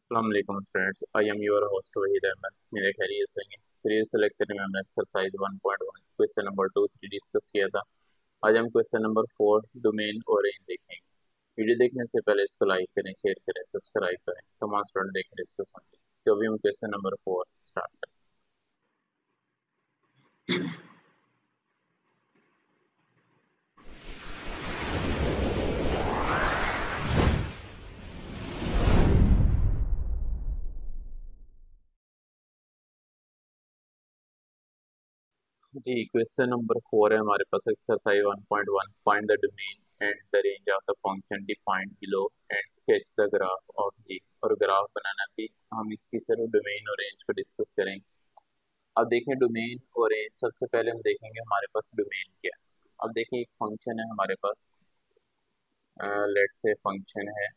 अस्सलाम वालेकुम students, I am your host Wahid Ahmad. मेरे खैरियत से हैं। प्रीवियस लेक्चर में हमने एक्सरसाइज 1.1 क्वेश्चन नंबर 2 3 डिस्कस किया था। आज हम क्वेश्चन नंबर 4 डोमेन और रेंज देखेंगे। वीडियो देखने से पहले इसको लाइक करें, शेयर करें, सब्सक्राइब करें। तमाम स्टूडेंट देखें, इसको समझें। तो अभी हम क्वेश्चन नंबर 4 स्टार्ट करें। जी, क्वेश्चन नंबर 4 है हमारे पास। Exercise 1.1, find the domain and the range of the function defined below and sketch the graph of g. और ग्राफ बनाना भी हम इसकी सिर्फ डोमेन और रेंज को डिस्कस करेंगे। अब देखें डोमेन और रेंज। सबसे पहले हम देखेंगे हमारे पास डोमेन क्या है। अब देखिए एक फंक्शन है हमारे पास, लेट्स से फंक्शन है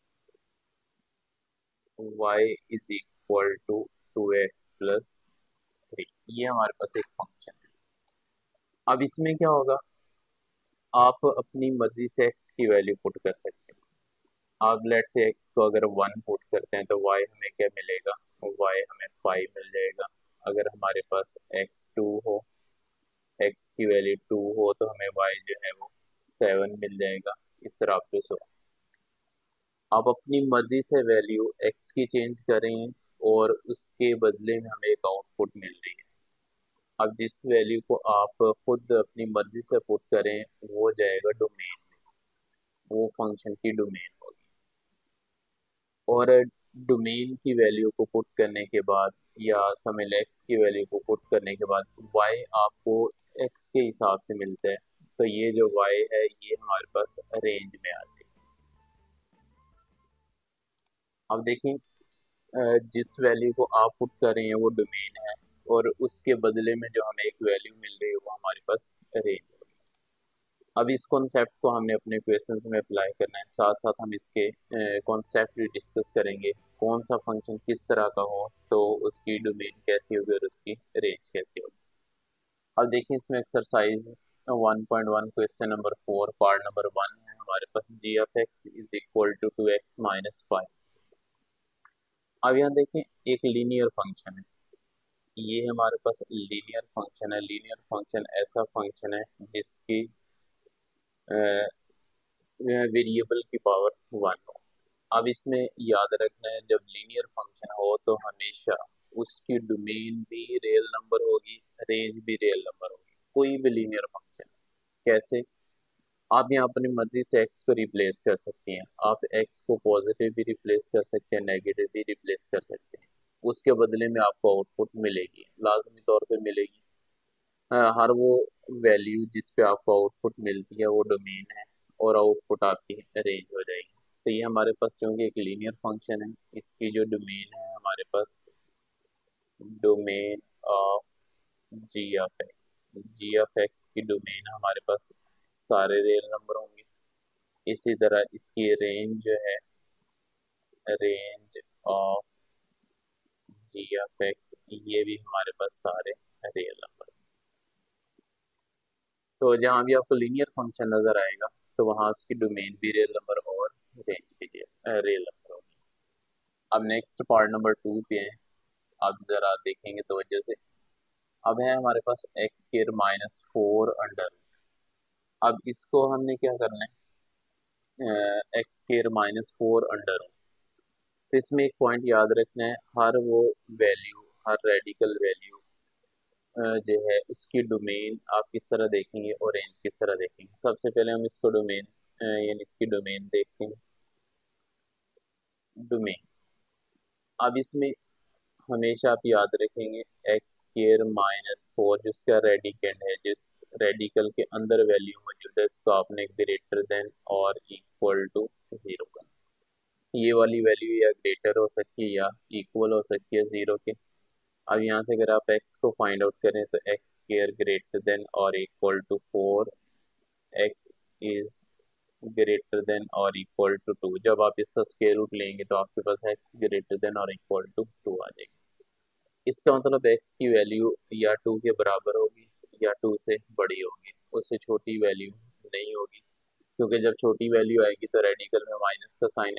y is equal to 2x plus 3। ये हमारे पास एक फंक्शन है। अब इसमें क्या होगा, आप अपनी मर्जी से x की वैल्यू पुट कर सकते हैं। आप लेट से x को अगर 1 पुट करते हैं तो y हमें क्या मिलेगा, y हमें 5 मिल जाएगा। अगर हमारे पास x2 हो, x की वैल्यू 2 हो, तो हमें y जो है वो 7 मिल जाएगा। इस तरह आप जो आप अपनी मर्जी से वैल्यू x की चेंज करें और उसके बदले में हमें एक आउटपुट मिल रही है। अब जिस वैल्यू को आप खुद अपनी मर्जी से पुट करें वो जाएगा डोमेन में, वो फंक्शन की डोमेन होगी। और डोमेन की वैल्यू को पुट करने के बाद या समझ एक्स की वैल्यू को पुट करने के बाद वाई आपको एक्स के हिसाब से मिलता है। तो ये जो वाई है ये हमारे पास रेंज में आती है। अब देखिए, जिस वैल्यू को आप पुट कर रहे हैं वो डोमेन है, और उसके बदले में जो हमें एक वैल्यू मिल रही है वो हमारे पास रेंज है। अब इस कॉन्सेप्ट को हमने अपने क्वेश्चंस में अप्लाई करना है। साथ साथ हम इसके कॉन्सेप्ट भी डिस्कस करेंगे। कौन सा फंक्शन किस तरह का हो तो उसकी डोमेन कैसी होगी और उसकी रेंज कैसी होगी। अब देखिए इसमें exercise 1.1 question number 4 part number 1 है हमारे पास। G of x is equal to 2x-5। अब यहाँ देखें एक लीनियर फंक्शन है। ये हमारे पास लीनियर फंक्शन है। लीनियर फंक्शन ऐसा फंक्शन है जिसकी वेरिएबल की पावर 1 हो। अब इसमें याद रखना है, जब लीनियर फंक्शन हो तो हमेशा उसकी डोमेन भी रियल नंबर होगी, रेंज भी रियल नंबर होगी। कोई भी लीनियर फंक्शन। कैसे? आप यहाँ अपनी मर्जी से एक्स को रिप्लेस कर सकती हैं। आप एक्स को पॉजिटिव भी रिप्लेस कर सकते हैं, नेगेटिव भी रिप्लेस कर सकते हैं। उसके बदले में आपको आउटपुट मिलेगी, लाजमी तौर पे मिलेगी। हर वो वैल्यू जिस पे आपको आउटपुट मिलती है वो डोमेन है, और आउटपुट आपकी रेंज हो जाएगी। तो ये हमारे पास चूंकि एक लीनियर फंक्शन है, इसकी जो डोमेन है हमारे पास domain of g of x. G of x की डोमेन हमारे पास सारे रियल नंबर होंगे। इसी तरह इसकी रेंज जो है, range of g of x, ये भी हमारे पास सारे रियल नंबर। तो जहाँ भी आपको लीनियर फंक्शन नजर आएगा तो वहाँ उसकी डोमेन भी रियल नंबर और रेंज भी रियल नंबर होगी। अब नेक्स्ट पार्ट नंबर 2 पे है। अब जरा देखेंगे तो वजह से। अब है हमारे पास एक्स स्क्र -4 अंडर। अब इसको हमने क्या करना है, एक्स स्क्र -4 अंडर। तो इसमें एक पॉइंट याद रखना है, हर वो वैल्यू, हर रेडिकल वैल्यू जो है उसकी डोमेन आप किस तरह देखेंगे और रेंज किस तरह देखेंगे। सबसे पहले हम इसको डोमेन यानी इसकी डोमेन देखते हैं। डोमेन, अब इसमें हमेशा आप याद रखेंगे x² - 4 जिसका रेडिकेंड है, जिस रेडिकल के अंदर वैल्यू मौजूद है इसको आपने ग्रेटर देन और इक्वल टू 0 करना। ये वाली वैल्यू या ग्रेटर हो सकती है या इक्वल हो सकती है 0 के। अब यहाँ से अगर आप x को फाइंड आउट करें तो x² ग्रेटर देन और equal to 4, x is greater than और इक्वल टू 2। जब आप इसका स्क्वायर रूट लेंगे तो आपके पास x ग्रेटर देन और इक्वल टू 2 आ जाएगी। इसका मतलब x की वैल्यू या 2 के बराबर होगी या 2 से बड़ी होगी, उससे छोटी वैल्यू नहीं होगी। क्योंकि जब छोटी वैल्यू आएगी तो रेडिकल में माइनस का साइन आएगा,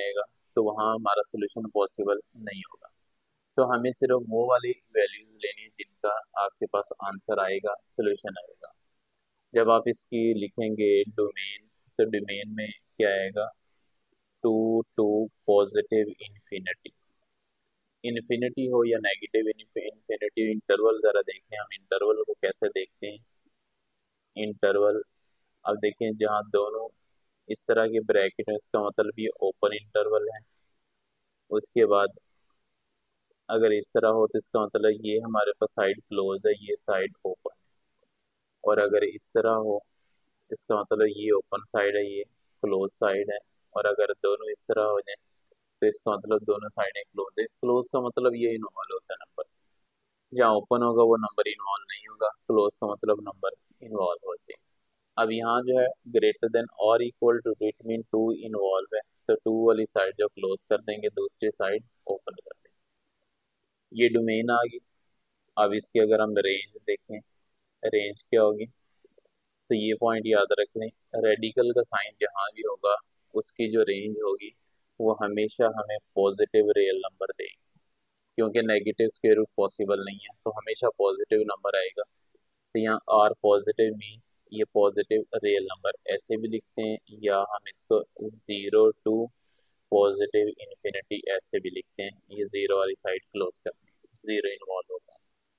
तो वहाँ हमारा सोल्यूशन पॉसिबल नहीं होगा। तो हमें सिर्फ वो वाली वैल्यूज लेनी है जिनका आपके पास आंसर आएगा, सोल्यूशन आएगा। जब आप इसकी लिखेंगे डोमेन, तो डोमेन में क्या आएगा, two to positive infinity. Infinity हो या नेगेटिव इन्फिनिटी, इंटरवल जरा देखें, हम इंटरवल को कैसे देखते हैं। इंटरवल, अब देखें जहाँ दोनों इस तरह के ब्रैकेट है, इसका मतलब ये ओपन इंटरवल है। उसके बाद अगर इस तरह हो तो इसका मतलब ये हमारे पास साइड क्लोज है, ये साइड ओपन है। और अगर इस तरह हो, इसका मतलब ये ओपन साइड है, ये क्लोज साइड है। और अगर दोनों इस तरह हो जाए तो इसका मतलब दोनों साइडें क्लोज है। इस क्लोज का मतलब ये इन्वॉल्व होता है नंबर, जहाँ ओपन होगा वो नंबर इन्वॉल्व नहीं होगा, क्लोज का मतलब नंबर इन्वॉल्व होते हैं। अब यहाँ जो है ग्रेटर देन और equal to, it mean to involve है, तो टू वाली साइड जो क्लोज कर देंगे, दूसरी साइड ओपन कर देंगे। ये डोमेन आ गई। अब इसकी अगर हम रेंज देखें, रेंज क्या होगी, तो ये पॉइंट याद रख लें, रेडिकल का साइन जहाँ भी होगा उसकी जो रेंज होगी वो हमेशा हमें पॉजिटिव रियल नंबर देगी, क्योंकि नेगेटिव स्क्वायर रूट पॉसिबल नहीं है, तो हमेशा पॉजिटिव नंबर आएगा। तो यहाँ आर पॉजिटिव मीन ये पॉजिटिव रियल नंबर ऐसे भी लिखते हैं, या हम इसको जीरो टू पॉजिटिव इन्फिनिटी ऐसे भी लिखते हैं। ये जीरो वाली साइड क्लोज करते हैं, जीरो इन्वॉल्व होगा।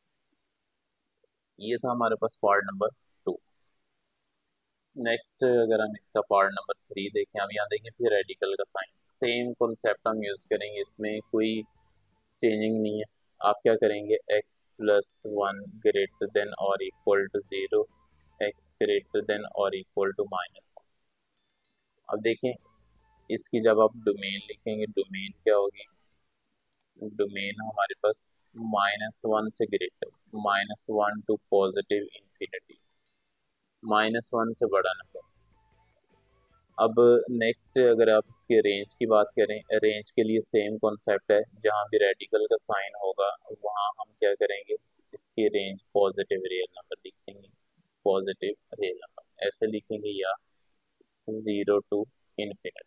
ये था हमारे पास पार्ट नंबर 2। नेक्स्ट अगर हम इसका पार्ट नंबर 3 देखें, हम यहाँ देखें फिर रेडिकल का साइन, सेम कॉन्सेप्ट हम यूज करेंगे, इसमें कोई चेंजिंग नहीं है। आप क्या करेंगे, x plus one greater than और equal to zero, x greater than और इक्वल टू माइनस वन। अब देखें इसकी जब आप डोमेन लिखेंगे, डोमेन क्या होगी, डोमेन हमारे पास माइनस वन से greater, minus one to positive infinity, minus one से बड़ा नंबर। अब नेक्स्ट अगर आप इसके रेंज की बात करें, रेंज के लिए सेम कॉन्सेप्ट है, जहाँ भी रेडिकल का साइन होगा वहाँ हम क्या करेंगे, इसकी रेंज पॉजिटिव रियल नंबर लिखेंगे, पॉजिटिव रियल नंबर ऐसे लिखेंगे, या जीरो टू इन्फिनिटी।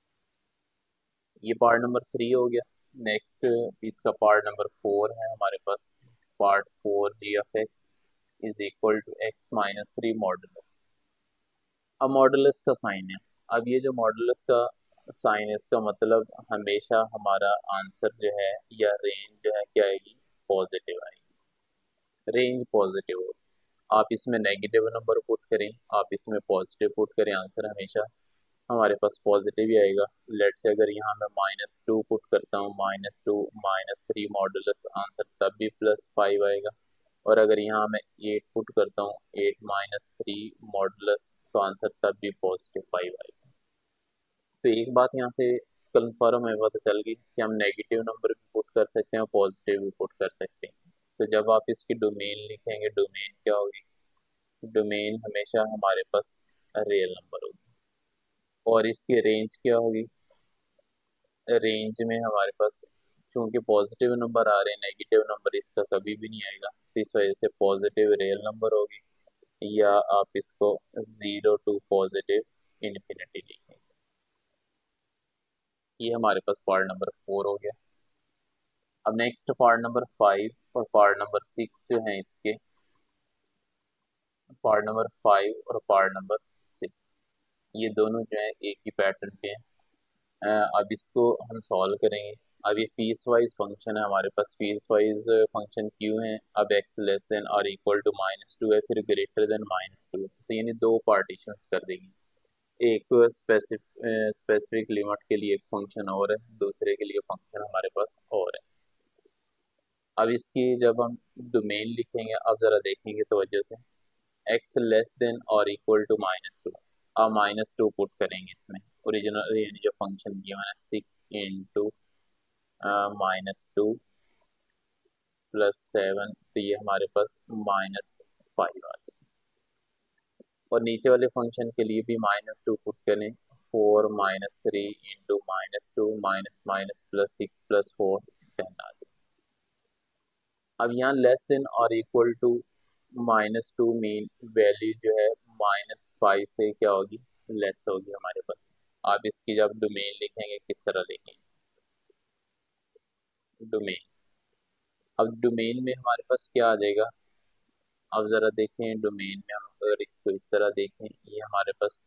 ये पार्ट नंबर 3 हो गया। नेक्स्ट इसका पार्ट नंबर 4 है हमारे पास। Part 4, g of x is equal to x minus three modulus. अब मॉडुलस का साइन है, अब ये जो मॉडुलस का साइन है इसका मतलब हमेशा हमारा आंसर जो है या रेंज जो है क्या आएगी, पॉजिटिव आएगी, रेंज पॉजिटिव हो। आप इसमें नेगेटिव नंबर पुट करें, आप इसमें पॉजिटिव पुट करें, आंसर हमेशा हमारे पास पॉजिटिव ही आएगा। लेट से अगर यहाँ मैं माइनस टू पुट करता हूँ, minus two minus three modulus, answer तब भी प्लस फाइव आएगा। और अगर यहाँ मैं एट पुट करता हूँ, एट माइनस थ्री मॉडुलस, तो आंसर तब भी पॉजिटिव फाइव आएगा। तो एक बात यहाँ से कंफर्म है, पता चल गई कि हम नेगेटिव नंबर भी पुट कर सकते हैं और पॉजिटिव भी पुट कर सकते हैं। तो जब आप इसकी डोमेन लिखेंगे, डोमेन क्या होगी, डोमेन हमेशा हमारे पास रियल नंबर होगी। और इसकी रेंज क्या होगी, रेंज में हमारे पास क्योंकि पॉजिटिव नंबर आ रहे हैं, नेगेटिव नंबर इसका कभी भी नहीं आएगा, तो इस वजह से पॉजिटिव रियल नंबर होगी, या आप इसको जीरो टू पॉजिटिव इन्फिनिटी लिखेंगे। ये हमारे पास पार्ट नंबर 4 हो गया। अब नेक्स्ट पार्ट नंबर 5 और पार्ट नंबर 6 जो है इसके, पार्ट नंबर 5 और पार्ट नंबर 6 ये दोनों जो है एक ही पैटर्न पे हैं। अब इसको हम सॉल्व करेंगे। अब ये पीस वाइज फंक्शन है हमारे पास, पीस वाइज फंक्शन क्यों है, अब एक्स लेस देन और इक्वल टू माइनस टू है, फिर ग्रेटर देन माइनस टू, तो यानी दो पार्टीशंस कर देंगे। एक स्पेसिफिक लिमिट के लिए एक फंक्शन और है, दूसरे के लिए फंक्शन हमारे पास और है। अब इसकी जब हम डोमेन लिखेंगे, अब जरा देखेंगे तवज्जो से, एक्स लेस देन और इक्वल टू माइनस टू, अब माइनस टू पुट करेंगे इसमें, ओरिजिनल यानी जो फंक्शन दिया मैंने, six into minus two plus seven, तो ये हमारे पास माइनस फाइव आ गया। और नीचे वाले फंक्शन के लिए भी माइनस टू पुट करें, four minus three into minus two minus minus plus six plus four, ten आ गया। अब यहाँ लेस देन और equal to minus two mean value जो है माइनस फाइव से क्या होगी, लेस होगी हमारे पास। आप इसकी जब डोमेन लिखेंगे किस तरह लिखेंगे, डोमेन। अब डोमेन में हमारे पास क्या आ जाएगा, अब जरा देखें डोमेन में हम अगर इसको इस तरह देखें, ये हमारे पास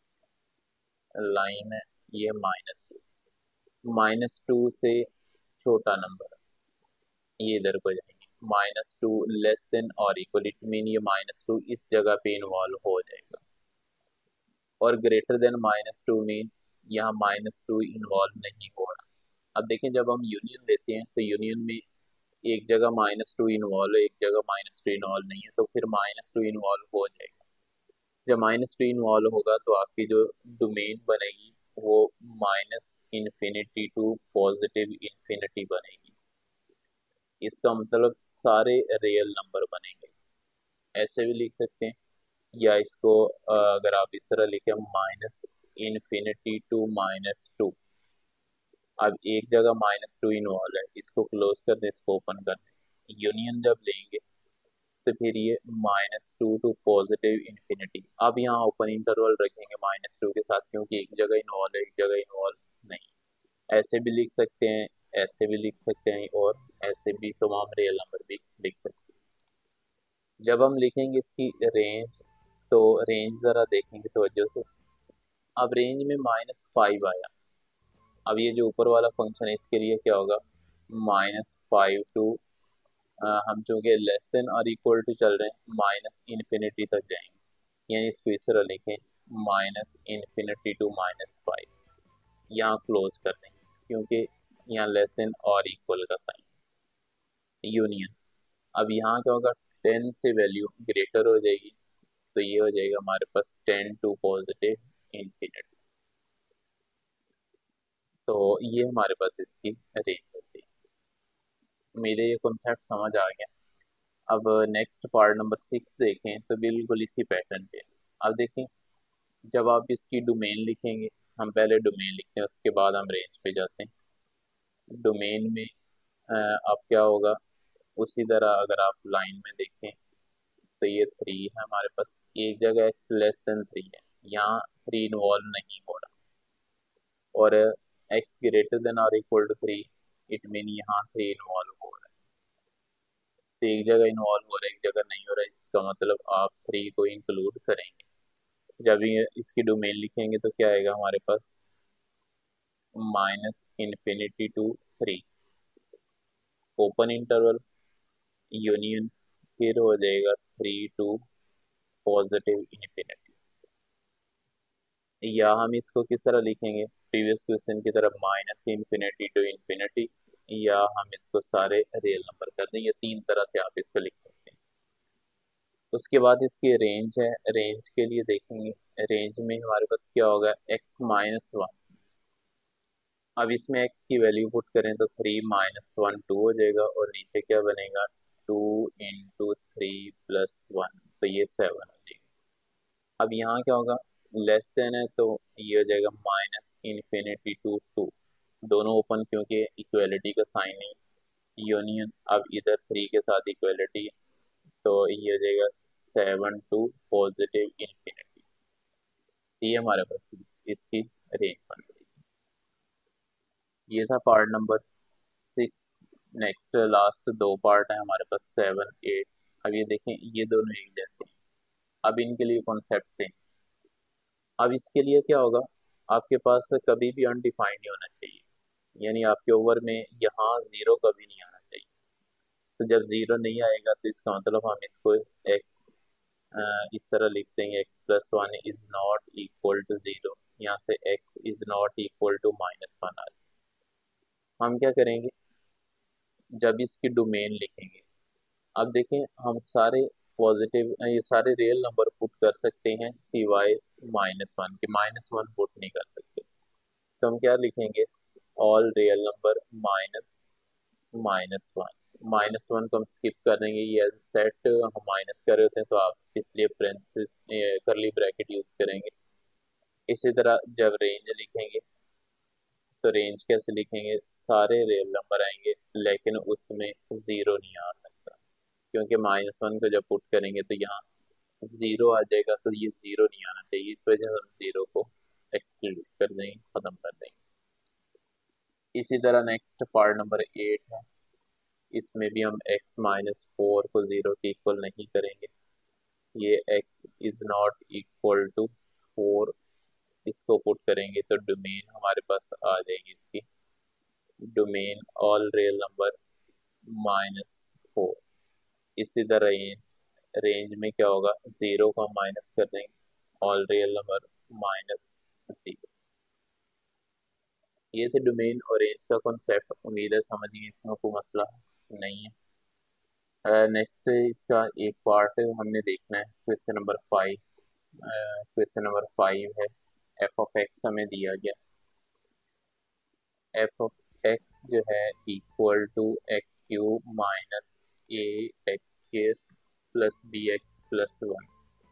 लाइन है, ये -2, -2 से छोटा नंबर ये इधर को जाएंगे, -2 लेस देन और इक्वल, इट मीन ये -2 इस जगह पे इन्वॉल्व हो जाएगा, और ग्रेटर देन -2 मीन यहाँ -2 इन्वॉल्व नहीं हो रहा। अब देखें जब हम यूनियन लेते हैं तो यूनियन में एक जगह -2 इन्वॉल्व है, एक जगह -2 इन्वॉल्व नहीं है, तो फिर -2 इन्वॉल्व हो जाएगा। जब -2 इन्वॉल्व होगा तो आपकी जो डोमेन बनेगी वो -इंफिनिटी टू +इंफिनिटी बनेगी। इसका मतलब सारे रियल नंबर बनेंगे, ऐसे भी लिख सकते हैं, या इसको अगर आप इस तरह लिखें -इंफिनिटी टू -2। अब एक जगह -2 इन्वॉल्व है, इसको क्लोज कर दें, इसको ओपन कर दें, यूनियन जब लेंगे तो फिर ये -2 टू +इंफिनिटी। अब यहाँ ओपन इंटरवल रखेंगे -2 के साथ, क्योंकि एक जगह इन्वॉल्व है एक जगह इन्वॉल्व नहीं। ऐसे भी लिख सकते हैं, ऐसे भी लिख सकते हैं, और ऐसे भी तमाम रियल नंबर भी लिख सकते हैं। जब हम लिखेंगे इसकी रेंज, तो रेंज ज़रा देखेंगे तवज्जो से। अब रेंज में -5 आया, अब ये जो ऊपर वाला फंक्शन है इसके लिए क्या होगा, -5 टू हम चूँकि लेस देन और इक्वल टू चल रहे हैं, -इंफिनिटी तक जाएंगे, यानी इसको इस तरह लिखें -इंफिनिटी टू -5, यहाँ क्लोज कर देंगे, क्योंकि यहाँ लेस देन और इक्वल का साइन, यूनियन। अब यहाँ क्या होगा, 10 से वैल्यू ग्रेटर हो जाएगी, तो ये हो जाएगा हमारे पास 10 टू +इंफिनिटी। तो ये हमारे पास इसकी रेंज होती है। उम्मीद है ये कॉन्सेप्ट समझ आ गया। अब नेक्स्ट पार्ट नंबर 6 देखें तो बिल्कुल इसी पैटर्न पे है। अब देखें जब आप इसकी डोमेन लिखेंगे, हम पहले डोमेन लिखते हैं उसके बाद हम रेंज पे जाते हैं। डोमेन में अब क्या होगा, उसी तरह अगर आप लाइन में देखें तो ये 3 है हमारे पास, एक जगह x लेस देन 3 है, यहाँ 3 इन्वॉल्व नहीं हो रहा, और x ग्रेटर देन और इक्वल टू 3, इट मीन यहाँ 3 इन्वॉल्व हो रहा है। तो एक जगह इन्वॉल्व हो रहा है एक जगह नहीं हो रहा है, इसका मतलब आप 3 को इंक्लूड करेंगे। जब ये इसकी डोमेन लिखेंगे तो क्या आएगा हमारे पास, -infinity to 3, open interval, union, फिर हो जाएगा 3 टू +इंफिनिटी। या हम इसको किस तरह लिखेंगे, प्रीवियस क्वेश्चन की तरफ -इंफिनिटी टू इंफिनिटी, या हम इसको सारे रियल नंबर कर दें, ये 3 तरह से आप इसको लिख सकते हैं। उसके बाद इसकी रेंज है, रेंज के लिए देखेंगे, रेंज में हमारे पास क्या होगा, x-1। अब इसमें x की वैल्यू पुट करें तो 3 - 1 2 हो जाएगा, और नीचे क्या बनेगा, 2 × 3 + 1, तो ये 7 हो जाएगा। अब यहाँ क्या होगा, लेस देन है तो ये हो जाएगा -इंफिनिटी टू 2, दोनों ओपन क्योंकि इक्वलिटी का साइन है, यूनियन, अब इधर 3 के साथ इक्वलिटी, तो ये हो जाएगा 7 टू +इंफिनिटी। ये हमारे पास इसकी रेंज बन गई। ये था part number 6। Next last 2 part है हमारे पास, 7 8। अब ये देखें ये दोनों एक जैसे हैं, अब इनके लिए कॉन्सेप्ट सेम। अब इसके लिए क्या होगा, आपके पास कभी भी अनडिफाइंड नहीं होना चाहिए, यानी आपके ओवर में यहाँ ज़ीरो कभी नहीं आना चाहिए। तो जब ज़ीरो नहीं आएगा तो इसका मतलब हम इसको एक्स इस तरह लिख देंगे, x+1 is not equal to 0, यहाँ से x is not equal to -1 आ जाए। हम क्या करेंगे, जब इसकी डोमेन लिखेंगे, अब देखें हम सारे पॉजिटिव ये सारे रियल नंबर पुट कर सकते हैं सिवाय -1 के, -1 पुट नहीं कर सकते। तो हम क्या लिखेंगे, ऑल रियल नंबर -1। -1 को हम स्किप कर देंगे, ये सेट हम माइनस कर रहे होते हैं तो आप इसलिए पेरेंथेसिस करली ब्रैकेट यूज करेंगे। इसी तरह जब रेंज लिखेंगे तो रेंज कैसे लिखेंगे, सारे रियल नंबर आएंगे लेकिन उसमें ज़ीरो नहीं आ सकता, क्योंकि -1 को जब पुट करेंगे तो यहाँ ज़ीरो आ जाएगा, तो ये ज़ीरो नहीं आना चाहिए, इस वजह से हम ज़ीरो को एक्सक्लूड कर देंगे, ख़त्म कर देंगे। इसी तरह नेक्स्ट पार्ट नंबर 8 है। इसमें भी हम x-4 को 0 के इक्वल नहीं करेंगे। ये x is not equal to 4, इसको पुट करेंगे तो डोमेन हमारे पास आ जाएगी इसकी, डोमेन ऑल रियल नंबर -4। इसी तरह रेंज, रेंज में क्या होगा, 0 को हम माइनस कर देंगे, ऑल रियल नंबर -0। ये थे डोमेन और रेंज का कॉन्सेप्ट। उम्मीद है समझ गए, इसमें कोई मसला नहीं है। नेक्स्ट इसका एक पार्ट हमने देखना है, क्वेश्चन नंबर 5। क्वेश्चन नंबर 5 है, एफ ऑफ एक्स हमें दिया गया, एफ ऑफ एक्स जो है equal to x cube minus a x square plus b x plus 1,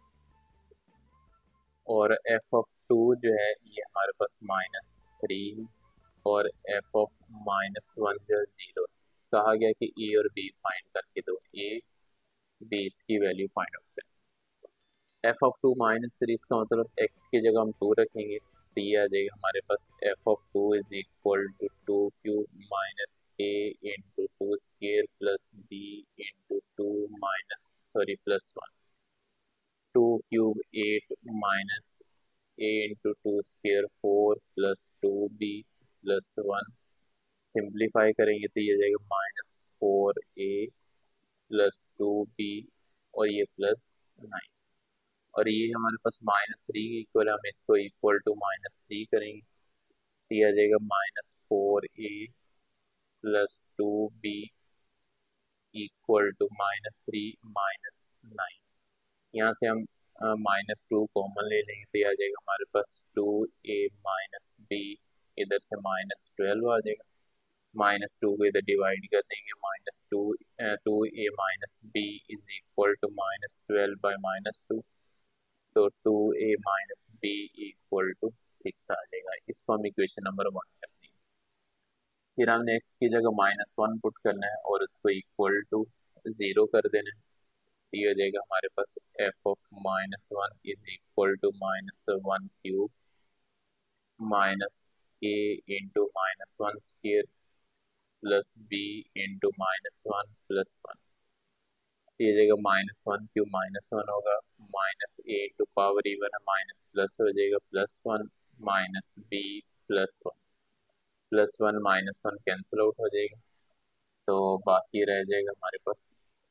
और एफ ऑफ 2 जो है ये हमारे पास -3, और एफ ऑफ -1 जो है 0। कहा गया कि ए और बी फाइंड करके दो, ए बी इसकी वैल्यू फाइंड आउट करें। एफ ऑफ 2 -3, इसका मतलब एक्स की जगह हम 2 रखेंगे तो ये आ जाएगा हमारे पास f of 2 is equal to 2 cube minus a into 2 square plus b into 2 minus sorry plus 1, 2 cube 8 minus a into 2 square 4 plus 2 b plus 1। Simplify करेंगे तो ये जाएगा -4 ए प्लस 2 बी और ये +9, और ये हमारे पास -3 के इक्वल, हम इसको इक्वल टू -3 करेंगे तो ये आ जाएगा -4 a plus 2 b equal to -3 -9। यहाँ से हम -2 कॉमन ले लेंगे तो ये आ जाएगा हमारे पास 2 ए माइनस बी, इधर से -12 आ जाएगा, -2 को इधर डिवाइड कर देंगे, -2 2 a minus b is equal to -12 by -2, तो 2 a minus b equal to 6 आ जाएगा। इसको हम इक्वेशन नंबर 1 कर देंगे। फिर हमने x की जगह -1 पुट करना है और उसको इक्वल टू 0 कर देना है, तो ये हो जाएगा हमारे पास f of -1 is equal to -1 cube minus a into -1 square plus b into -1 plus 1। ये जगह -1 क्यूब -1 होगा, minus a into power even है, माइनस प्लस हो जाएगा +1 माइनस बी +1, +1 -1 कैंसिल आउट हो जाएगा, तो बाकी रह जाएगा हमारे पास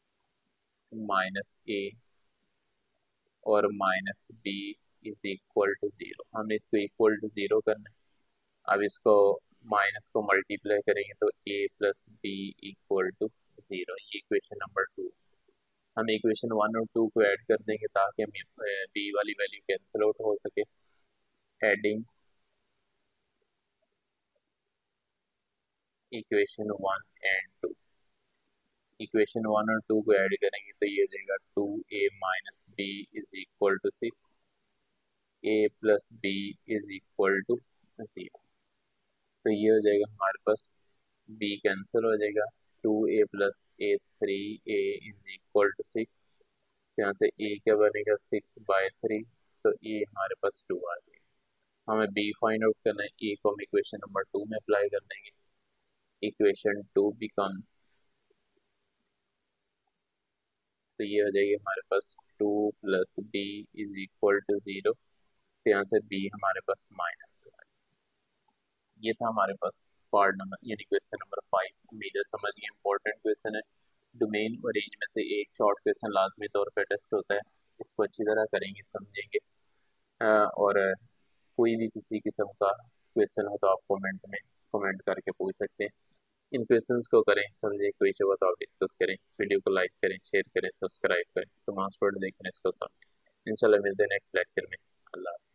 -a और -b इज इक्वल टू 0। हमने इसको इक्वल टू 0 करना है। अब इसको माइनस को मल्टीप्लाई करेंगे तो a plus b equal to 0। ये इक्वेशन नंबर 2। हम इक्वेशन 1 और 2 को ऐड कर देंगे ताकि हम b वाली वैल्यू कैंसिल आउट हो सके। एडिंग इक्वेशन 1 एंड 2, इक्वेशन 1 और 2 को ऐड करेंगे तो ये हो जाएगा 2a minus b is equal to 6, a plus b is equal to 0। तो ये हो जाएगा हमारे पास b कैंसिल हो जाएगा, 2a plus a 3a is equal to 6। यहाँ से a क्या बनेगा 6/3, तो a हमारे पास 2 आ जाएगा। हमें b फाइंड आउट करना है, a को हम इक्वेशन नंबर 2 में अप्लाई कर देंगे। इक्वेशन 2 बिकम्स, तो ये हो जाएगी हमारे पास 2 plus b is equal to 0, तो यहाँ से b हमारे पास -2। ये था हमारे पास पार्ट नंबर यानी क्वेश्चन नंबर 5। उम्मीद है समझ गए, इंपॉर्टेंट क्वेश्चन है। डोमेन और रेंज में से एक शॉर्ट क्वेश्चन लाजमी तौर पर टेस्ट होता है, इसको अच्छी तरह करेंगे, समझेंगे। और कोई भी किसी किस्म का क्वेश्चन हो तो आप कमेंट में कमेंट करके पूछ सकते हैं। इन क्वेश्चंस को करें, समझें, कोई इशू हो तो आप डिस्कस करें। इस वीडियो को लाइक करें, शेयर करें, सब्सक्राइब करें, तो मास्टर देखें इसको समझें। इंशाल्लाह मिलते हैं नेक्स्ट लेक्चर में। अल्लाह।